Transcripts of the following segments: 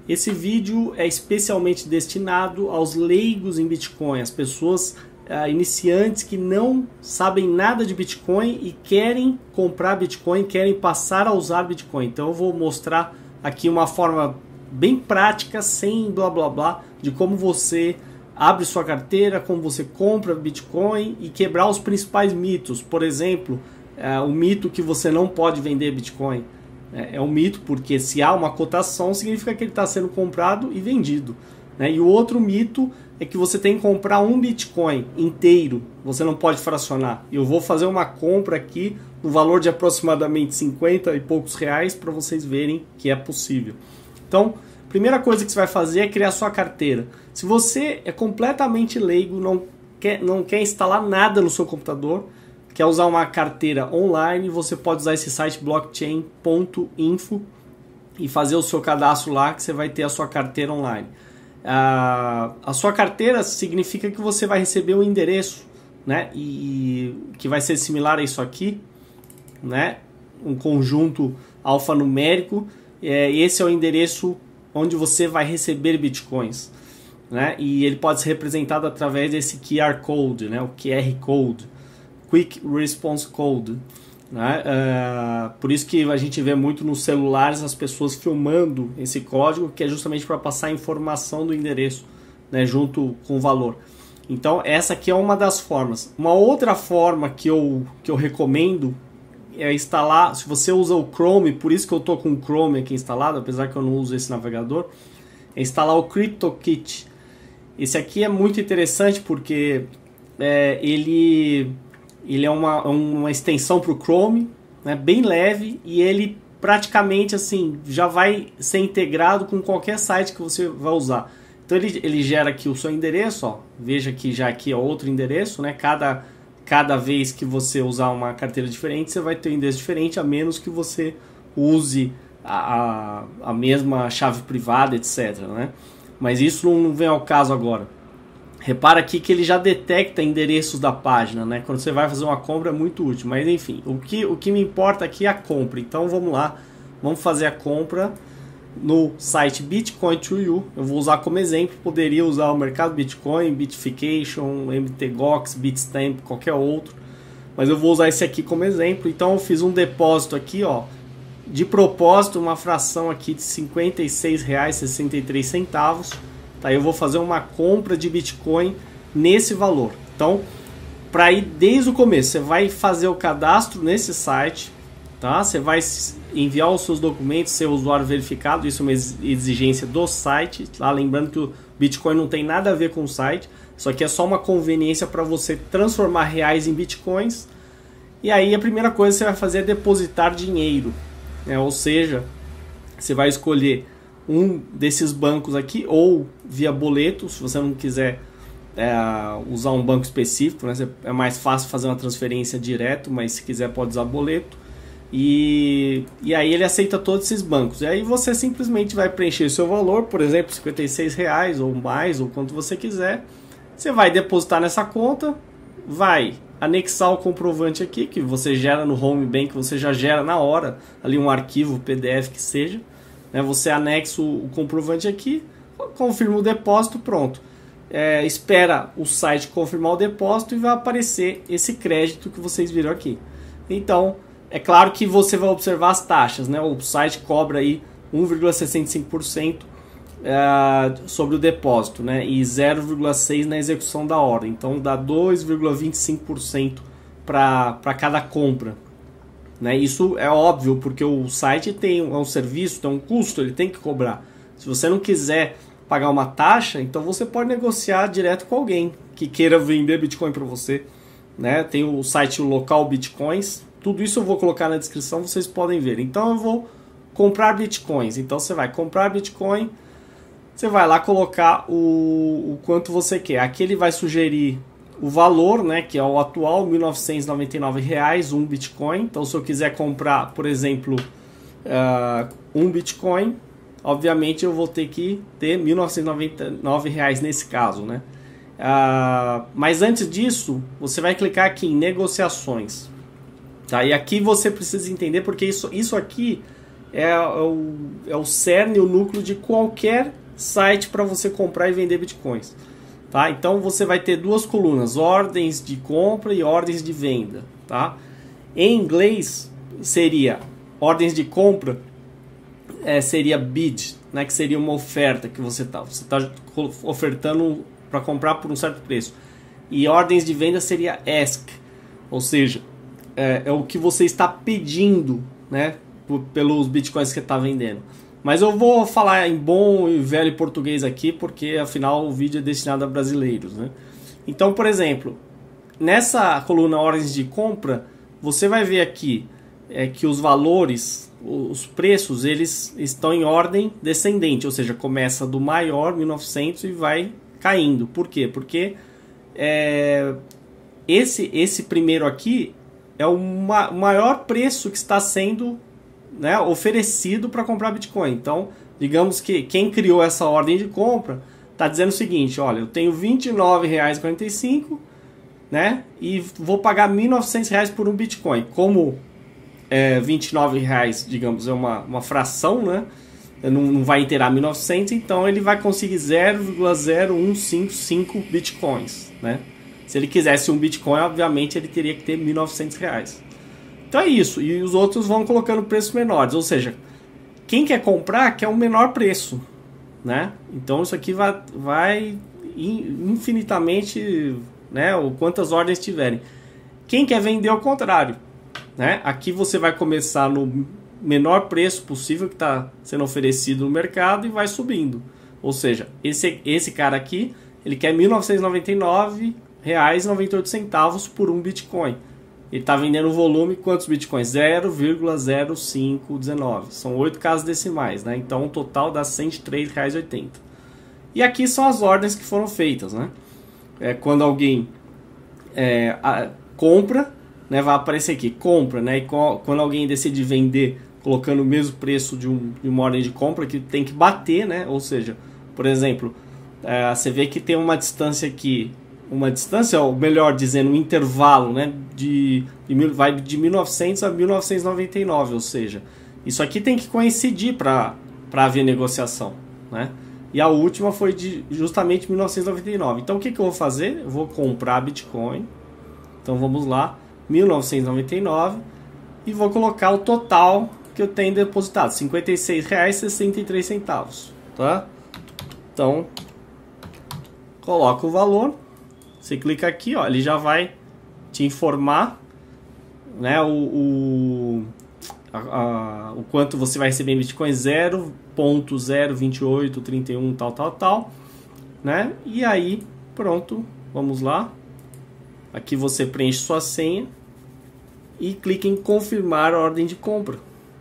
Esse vídeo é especialmente destinado aos leigos em Bitcoin, as pessoas iniciantes que não sabem nada de Bitcoin e querem comprar Bitcoin, querem passar a usar Bitcoin. Então eu vou mostrar aqui uma forma bem prática, sem blá blá blá, de como você abre sua carteira, como você compra Bitcoin e quebrar os principais mitos. Por exemplo, o mito que você não pode vender Bitcoin. É um mito, porque se há uma cotação, significa que ele está sendo comprado e vendido, né? E o outro mito é que você tem que comprar um Bitcoin inteiro, você não pode fracionar. Eu vou fazer uma compra aqui no valor de aproximadamente 50 e poucos reais para vocês verem que é possível. Então, a primeira coisa que você vai fazer é criar sua carteira. Se você é completamente leigo, não quer instalar nada no seu computador, quer usar uma carteira online, você pode usar esse site blockchain.info e fazer o seu cadastro lá, que você vai ter a sua carteira online. A sua carteira significa que você vai receber um endereço, né? E que vai ser similar a isso aqui, né? Um conjunto alfanumérico. Esse é o endereço onde você vai receber bitcoins, né? E ele pode ser representado através desse QR Code, né? O QR Code. Quick Response Code, né? Por isso que a gente vê muito nos celulares as pessoas filmando esse código, que é justamente para passar a informação do endereço, né, junto com o valor. Então essa aqui é uma das formas. Uma outra forma que eu recomendo é instalar, se você usa o Chrome, por isso que eu estou com o Chrome aqui instalado, apesar que eu não uso esse navegador, é instalar o CryptoKit. Esse aqui é muito interessante porque ele é uma extensão para o Chrome, né, bem leve, e ele praticamente assim já vai ser integrado com qualquer site que você vai usar. Então ele gera aqui o seu endereço, ó, veja que já aqui é outro endereço, né, cada vez que você usar uma carteira diferente, você vai ter um endereço diferente, a menos que você use a mesma chave privada, etc, né? Mas isso não vem ao caso agora. Repara aqui que ele já detecta endereços da página, né? Quando você vai fazer uma compra é muito útil. Mas enfim, o que me importa aqui é a compra. Então vamos lá, vamos fazer a compra no site Bitcoin2U. Eu vou usar como exemplo, poderia usar o mercado Bitcoin, Bitfication, MTGOX, Bitstamp, qualquer outro. Mas eu vou usar esse aqui como exemplo. Então eu fiz um depósito aqui, ó, de propósito, uma fração aqui de R$ 56,63. Tá, eu vou fazer uma compra de Bitcoin nesse valor. Então, para ir desde o começo, você vai fazer o cadastro nesse site, tá? Você vai enviar os seus documentos, ser usuário verificado, isso é uma exigência do site, tá? Lembrando que o Bitcoin não tem nada a ver com o site, isso aqui é só uma conveniência para você transformar reais em Bitcoins. E aí a primeira coisa que você vai fazer é depositar dinheiro, né? Ou seja, você vai escolher um desses bancos aqui, ou via boleto, se você não quiser usar um banco específico, né? É mais fácil fazer uma transferência direto, mas se quiser pode usar boleto. E aí ele aceita todos esses bancos. E aí você simplesmente vai preencher o seu valor, por exemplo, R$ 56 ou mais, ou quanto você quiser. Você vai depositar nessa conta, vai anexar o comprovante aqui, que você gera no Home Bank, você já gera na hora, ali um arquivo PDF que seja. Você anexa o comprovante aqui, confirma o depósito, pronto. Espera o site confirmar o depósito e vai aparecer esse crédito que vocês viram aqui. Então, é claro que você vai observar as taxas, né? O site cobra aí 1,65% sobre o depósito, né? E 0,6% na execução da ordem. Então, dá 2,25% para cada compra. Né? Isso é óbvio, porque o site tem um serviço, tem um custo, ele tem que cobrar. Se você não quiser pagar uma taxa, então você pode negociar direto com alguém que queira vender Bitcoin para você, né? Tem o site local Bitcoins, tudo isso eu vou colocar na descrição, vocês podem ver. Então eu vou comprar Bitcoins, então você vai comprar Bitcoin, você vai lá colocar o quanto você quer. Aqui ele vai sugerir o valor, né, que é o atual, R$ 1.999, um Bitcoin. Então, se eu quiser comprar, por exemplo, um Bitcoin, obviamente eu vou ter que ter R$ 1.999 nesse caso, né? Mas antes disso, você vai clicar aqui em negociações. Tá? E aqui você precisa entender, porque isso aqui é o cerne, o núcleo de qualquer site para você comprar e vender bitcoins. Tá? Então você vai ter duas colunas, ordens de compra e ordens de venda. Tá? Em inglês seria ordens de compra, seria bid, né? Que seria uma oferta que você tá ofertando para comprar por um certo preço. E ordens de venda seria ask, ou seja, é o que você está pedindo, né? Pelos bitcoins que você está vendendo. Mas eu vou falar em bom e velho português aqui, porque afinal o vídeo é destinado a brasileiros, né? Então, por exemplo, nessa coluna ordens de compra, você vai ver aqui que os valores, os preços, eles estão em ordem descendente, ou seja, começa do maior, 1900, e vai caindo. Por quê? Porque esse primeiro aqui é o maior preço que está sendo, né, oferecido para comprar Bitcoin. Então, digamos que quem criou essa ordem de compra está dizendo o seguinte: olha, eu tenho R$ 29,45, né, e vou pagar R$ 1.900 por um Bitcoin. Como R$ 29, digamos, é uma fração, né, não vai inteirar 1.900, então ele vai conseguir 0,0155 Bitcoins, né? Se ele quisesse um Bitcoin, obviamente ele teria que ter R$ 1.900. Então é isso, e os outros vão colocando preços menores, ou seja, quem quer comprar quer um menor preço, né? Então isso aqui vai infinitamente, né, ou quantas ordens tiverem. Quem quer vender ao contrário, né? Aqui você vai começar no menor preço possível que está sendo oferecido no mercado e vai subindo. Ou seja, esse cara aqui, ele quer R$ 1.999,98 por um Bitcoin. Ele está vendendo volume, quantos bitcoins? 0,0519. São 8 casas decimais, né? Então o total dá R$ 103,80. E aqui são as ordens que foram feitas, né? Quando alguém compra, né, vai aparecer aqui, compra, né? E quando alguém decide vender, colocando o mesmo preço de uma ordem de compra, que tem que bater, né? Ou seja, por exemplo, você vê que tem uma distância aqui, ou melhor dizendo, um intervalo, né, vai de 1900 a 1999, ou seja, isso aqui tem que coincidir para haver negociação, né? E a última foi justamente 1999. Então o que eu vou fazer? Eu vou comprar Bitcoin. Então vamos lá, 1999, e vou colocar o total que eu tenho depositado, R$ 56,63, tá? Então coloca o valor. Você clica aqui, ó, ele já vai te informar, né, o quanto você vai receber em Bitcoin, 0.02831 tal, né? E aí, pronto, vamos lá. Aqui você preenche sua senha e clica em confirmar a ordem de compra.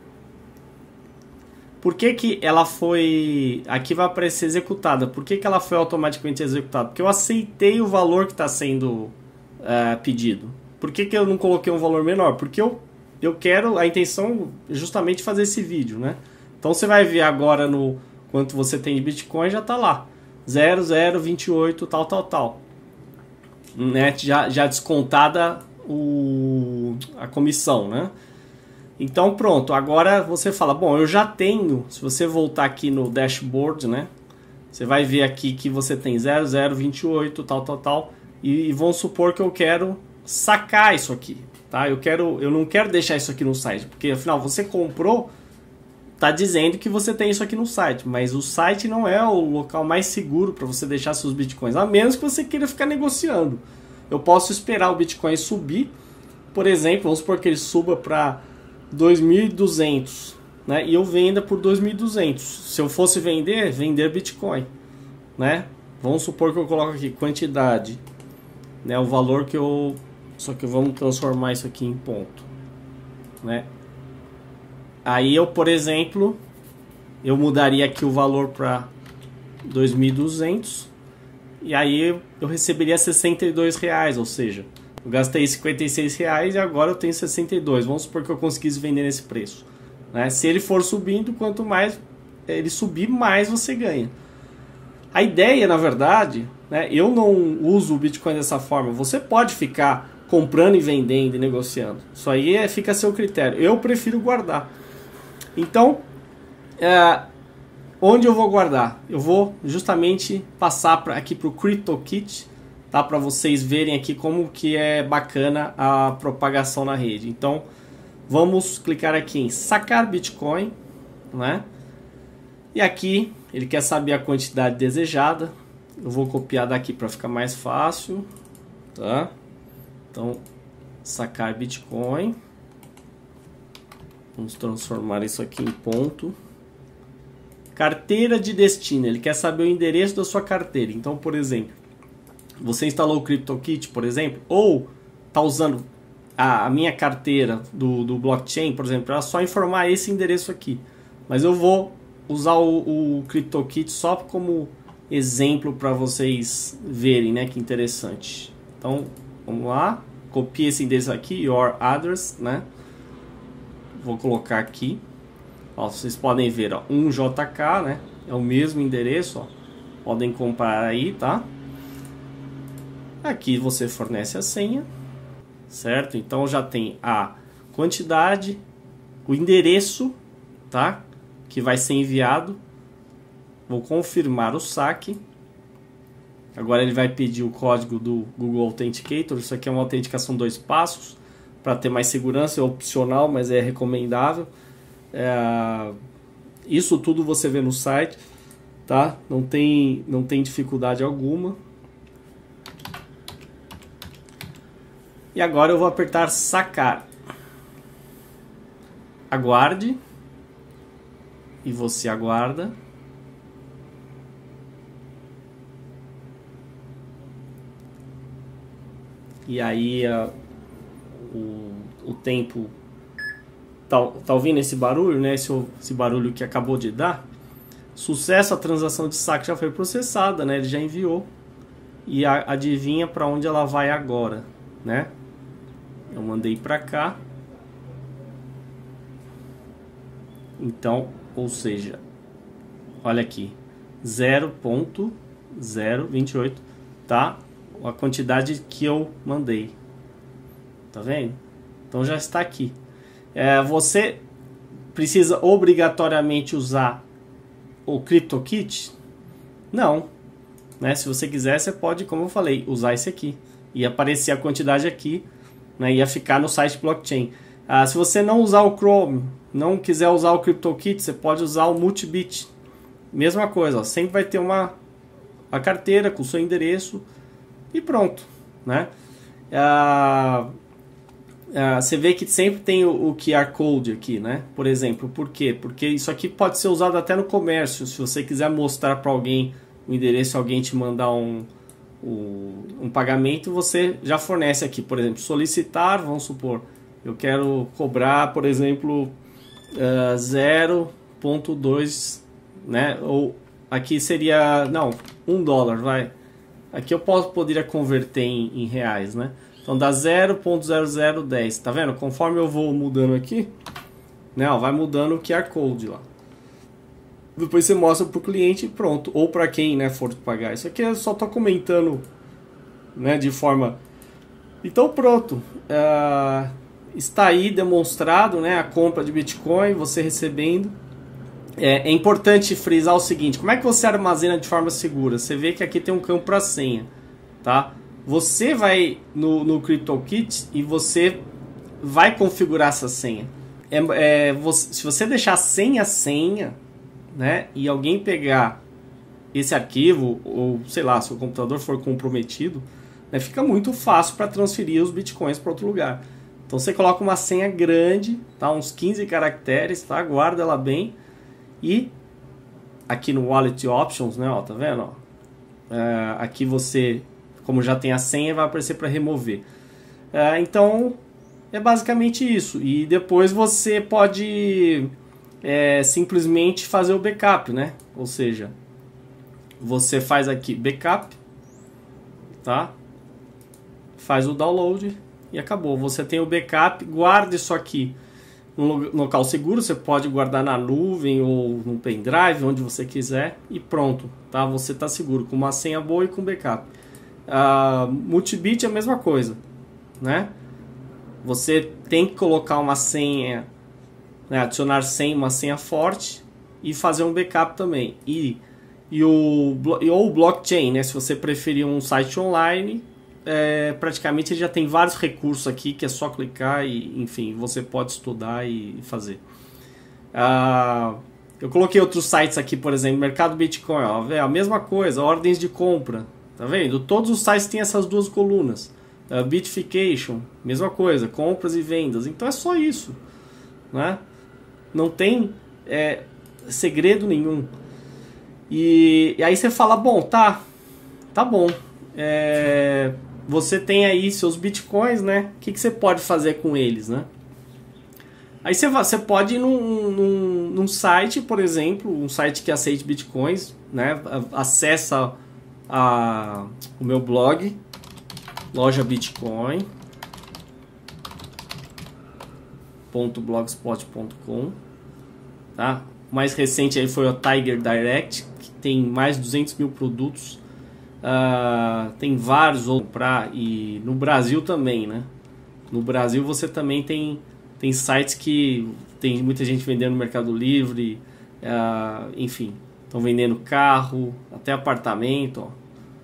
Por que ela foi... Aqui vai aparecer executada. Por que ela foi automaticamente executada? Porque eu aceitei o valor que está sendo pedido. Por que eu não coloquei um valor menor? Porque eu quero... A intenção é justamente fazer esse vídeo, né? Então você vai ver agora no quanto você tem de Bitcoin, já está lá. 0028 tal. Né? Já descontada a comissão, né? Então pronto, agora você fala, bom, eu já tenho, se você voltar aqui no dashboard, né, você vai ver aqui que você tem 0028 tal, e vamos supor que eu quero sacar isso aqui, tá? Eu não quero deixar isso aqui no site, porque afinal você comprou, tá dizendo que você tem isso aqui no site, mas o site não é o local mais seguro para você deixar seus bitcoins, a menos que você queira ficar negociando. Eu posso esperar o Bitcoin subir, por exemplo, vamos supor que ele suba para 2.200, né? E eu venda por 2.200. Se eu fosse vender Bitcoin, né? Vamos supor que eu coloco aqui quantidade, né? O valor que eu... Só que vamos transformar isso aqui em ponto, né? Aí eu, por exemplo, eu mudaria aqui o valor para 2.200 e aí eu receberia R$62, ou seja, eu gastei R$56 e agora eu tenho 62. Vamos supor que eu conseguisse vender nesse preço, né? Se ele for subindo, quanto mais ele subir, mais você ganha. A ideia, na verdade, né, eu não uso o Bitcoin dessa forma. Você pode ficar comprando e vendendo e negociando. Isso aí fica a seu critério. Eu prefiro guardar. Então, Onde eu vou guardar? Eu vou justamente passar aqui para o CryptoKit, tá? Para vocês verem aqui como que é bacana a propagação na rede. Então, vamos clicar aqui em sacar Bitcoin, né? E aqui ele quer saber a quantidade desejada. Eu vou copiar daqui para ficar mais fácil, tá? Então, sacar Bitcoin. Vamos transformar isso aqui em ponto. Carteira de destino. Ele quer saber o endereço da sua carteira. Então, por exemplo, você instalou o CryptoKit, por exemplo, ou está usando a minha carteira do blockchain, por exemplo, para só informar esse endereço aqui. Mas eu vou usar o CryptoKit só como exemplo para vocês verem, né? Que interessante. Então, vamos lá. Copie esse endereço aqui, your address, né? Vou colocar aqui. Ó, vocês podem ver, ó, 1JK, né? É o mesmo endereço, ó. Podem comparar aí, tá? Aqui você fornece a senha, certo? Então já tem a quantidade, o endereço, tá? Que vai ser enviado. Vou confirmar o saque. Agora ele vai pedir o código do Google Authenticator. Isso aqui é uma autenticação 2 passos. Para ter mais segurança, é opcional, mas é recomendável. Isso tudo você vê no site, tá? Não tem dificuldade alguma. E agora eu vou apertar sacar. Aguarde. E você aguarda. E aí o tempo... Tá ouvindo esse barulho, né? Esse barulho que acabou de dar. Sucesso, a transação de saque já foi processada, né? Ele já enviou. E adivinha para onde ela vai agora, né? Eu mandei para cá. Então, ou seja, olha aqui, 0.028, tá? A quantidade que eu mandei. Tá vendo? Então já está aqui. Você precisa obrigatoriamente usar o CryptoKit? Não, né? Se você quiser, você pode, como eu falei, usar esse aqui e aparecer a quantidade aqui, né? Ia ficar no site blockchain. Se você não usar o Chrome, não quiser usar o CryptoKit, você pode usar o Multibit. Mesma coisa, ó, sempre vai ter a carteira com o seu endereço e pronto, né? Você vê que sempre tem o QR Code aqui, né? Por exemplo, por quê? Porque isso aqui pode ser usado até no comércio. Se você quiser mostrar para alguém o endereço, alguém te mandar um pagamento, você já fornece aqui. Por exemplo, solicitar, vamos supor, eu quero cobrar, por exemplo, 0.2, né? Ou aqui seria, não, $1, vai. Aqui eu poderia converter em reais, né? Então dá 0.0010, tá vendo? Conforme eu vou mudando aqui, né, ó, vai mudando o QR Code lá. Depois você mostra pro cliente e pronto. Ou para quem, né, for pagar. Isso aqui eu só tô comentando, né, de forma... Então pronto. Está aí demonstrado, né, a compra de Bitcoin, você recebendo. É importante frisar o seguinte, como é que você armazena de forma segura? Você vê que aqui tem um campo para senha, tá? Você vai no CryptoKit e você vai configurar essa senha. Se você deixar sem a senha, né, e alguém pegar esse arquivo, ou sei lá, se o computador for comprometido, né, fica muito fácil para transferir os bitcoins para outro lugar. Então você coloca uma senha grande, tá, uns 15 caracteres, tá, guarda ela bem. E aqui no Wallet Options, né, ó, tá vendo? Ó? Aqui você, como já tem a senha, vai aparecer para remover. Então é basicamente isso. E depois você pode simplesmente fazer o backup, né? Ou seja, você faz aqui backup, tá? Faz o download e acabou. Você tem o backup, guarda isso aqui num local seguro, você pode guardar na nuvem ou no pendrive, onde você quiser, e pronto, tá? Você está seguro, com uma senha boa e com backup. Multibit é a mesma coisa, né? Você tem que colocar uma senha, né? Adicionar senha, uma senha forte, e fazer um backup também. Ou o blockchain, né? Se você preferir um site online, praticamente ele já tem vários recursos aqui que é só clicar e, enfim, você pode estudar e fazer. Eu coloquei outros sites aqui, por exemplo, Mercado Bitcoin, ó, a mesma coisa, ordens de compra, tá vendo? Todos os sites têm essas duas colunas. Bitfication, mesma coisa, compras e vendas. Então é só isso, né? Não tem segredo nenhum. E aí você fala, bom, tá bom. Você tem aí seus bitcoins, né? O que você pode fazer com eles, né? Aí você pode ir num site, por exemplo, um site que aceite bitcoins, né? Acessa o meu blog, loja bitcoin.blogspot.com, tá? O mais recente aí foi o Tiger Direct, que tem mais de 200 mil produtos. Tem vários outros e no Brasil também, né? No Brasil você também tem sites que tem muita gente vendendo no Mercado Livre, enfim, estão vendendo carro, até apartamento, ó.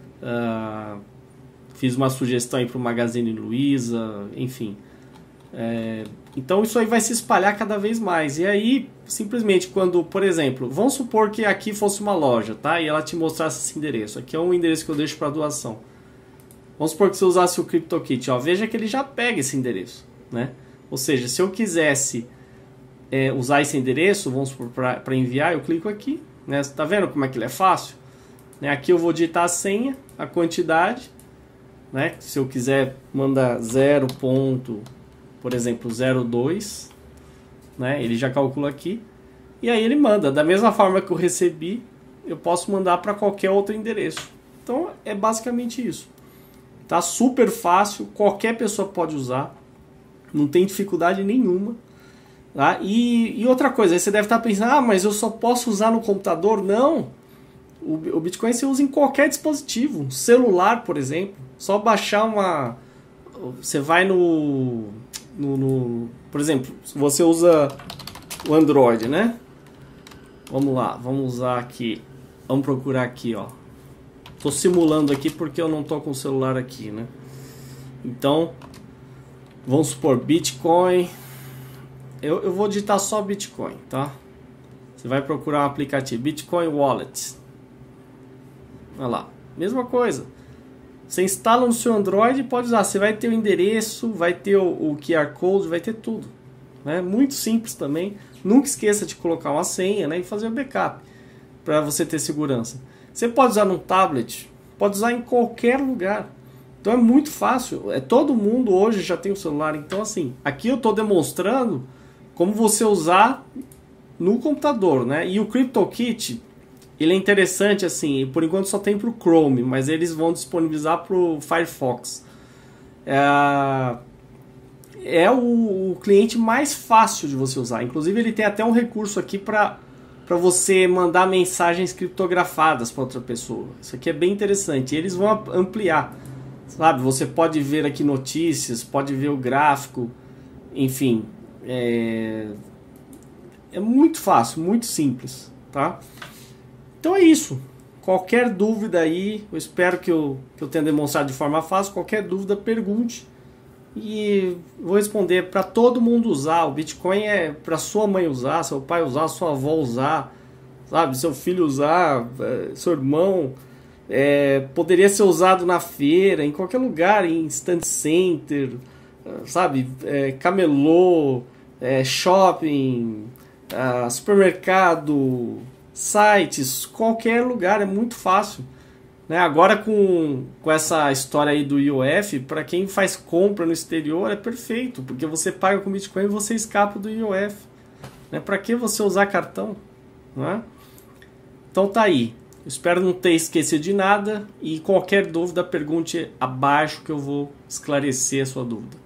Fiz uma sugestão aí para o Magazine Luiza, enfim. Então isso aí vai se espalhar cada vez mais. E aí, simplesmente, quando, por exemplo, vamos supor que aqui fosse uma loja, tá? E ela te mostrasse esse endereço. Aqui é um endereço que eu deixo para doação. Vamos supor que você usasse o CryptoKit, ó. Veja que ele já pega esse endereço, né? Ou seja, se eu quisesse usar esse endereço, vamos supor, para enviar, eu clico aqui, né? Você tá vendo como é que ele é fácil? Né? Aqui eu vou digitar a senha, a quantidade, né? Se eu quiser mandar 0. Por exemplo, 0,2, né? Ele já calcula aqui. E aí ele manda. Da mesma forma que eu recebi, eu posso mandar para qualquer outro endereço. Então é basicamente isso. Tá super fácil, qualquer pessoa pode usar. Não tem dificuldade nenhuma. Tá? E outra coisa, aí você deve estar pensando, mas eu só posso usar no computador? Não. O Bitcoin você usa em qualquer dispositivo. Celular, por exemplo. Só baixar uma... Você vai por exemplo, se você usa o Android, né? Vamos lá, vamos usar aqui. Vamos procurar aqui, ó. Tô simulando aqui porque eu não tô com o celular aqui, né? Então, vamos supor Bitcoin. Eu vou digitar só Bitcoin, tá? Você vai procurar um aplicativo Bitcoin Wallet. Olha lá, mesma coisa. Você instala no seu Android e pode usar. Você vai ter o endereço, vai ter o QR Code, vai ter tudo. Né? Muito simples também. Nunca esqueça de colocar uma senha, né? E fazer o backup para você ter segurança. Você pode usar num tablet, pode usar em qualquer lugar. Então é muito fácil. Todo mundo hoje já tem um celular. Então assim, aqui eu estou demonstrando como você usar no computador, né? E o CryptoKit, ele é interessante assim, por enquanto só tem para o Chrome, mas eles vão disponibilizar para o Firefox. É o cliente mais fácil de você usar. Inclusive ele tem até um recurso aqui para você mandar mensagens criptografadas para outra pessoa. Isso aqui é bem interessante. E eles vão ampliar, sabe? Você pode ver aqui notícias, pode ver o gráfico, enfim. É muito fácil, muito simples, tá? Então é isso. Qualquer dúvida aí, eu espero que eu tenha demonstrado de forma fácil. Qualquer dúvida, pergunte. E vou responder para todo mundo usar. O Bitcoin é para sua mãe usar, seu pai usar, sua avó usar, sabe? Seu filho usar, seu irmão. Poderia ser usado na feira, em qualquer lugar, em stand center, sabe? Camelô, shopping, supermercado, sites, qualquer lugar, é muito fácil, né? Agora com essa história aí do IOF, para quem faz compra no exterior é perfeito, porque você paga com Bitcoin e você escapa do IOF, né? Para que você usar cartão, né? Então tá aí, espero não ter esquecido de nada e qualquer dúvida pergunte abaixo que eu vou esclarecer a sua dúvida.